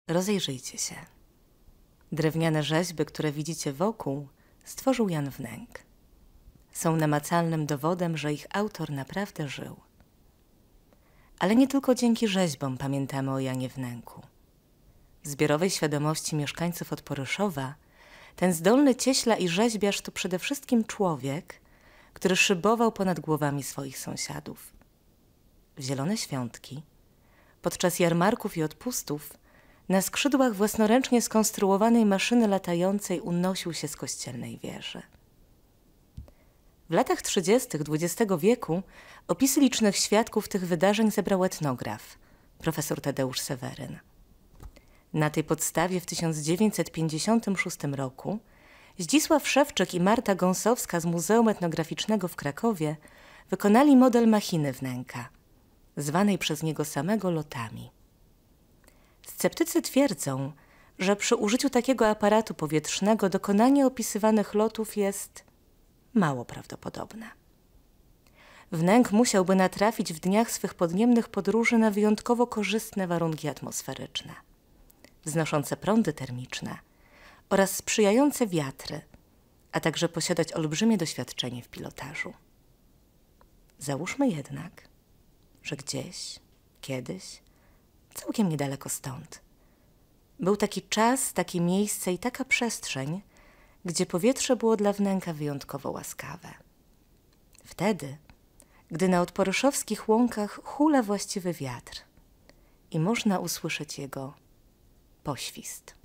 Rozejrzyjcie się. Drewniane rzeźby, które widzicie wokół, stworzył Jan Wnęk. Są namacalnym dowodem, że ich autor naprawdę żył. Ale nie tylko dzięki rzeźbom pamiętamy o Janie Wnęku. W zbiorowej świadomości mieszkańców Odporyszowa ten zdolny cieśla i rzeźbiarz to przede wszystkim człowiek, który szybował ponad głowami swoich sąsiadów. W zielone świątki, podczas jarmarków i odpustów, na skrzydłach własnoręcznie skonstruowanej maszyny latającej unosił się z kościelnej wieży. W latach 30. XX wieku opisy licznych świadków tych wydarzeń zebrał etnograf, profesor Tadeusz Seweryn. Na tej podstawie w 1956 roku Zdzisław Szewczyk i Marta Gąsowska z Muzeum Etnograficznego w Krakowie wykonali model machiny Wnęka, zwanej przez niego samego lotami. Sceptycy twierdzą, że przy użyciu takiego aparatu powietrznego dokonanie opisywanych lotów jest mało prawdopodobne. Wnęk musiałby natrafić w dniach swych podniemnych podróży na wyjątkowo korzystne warunki atmosferyczne, wznoszące prądy termiczne oraz sprzyjające wiatry, a także posiadać olbrzymie doświadczenie w pilotażu. Załóżmy jednak, że gdzieś, kiedyś, całkiem niedaleko stąd, był taki czas, takie miejsce i taka przestrzeń, gdzie powietrze było dla Wnęka wyjątkowo łaskawe. Wtedy, gdy na odporyszowskich łąkach hula właściwy wiatr i można usłyszeć jego poświst.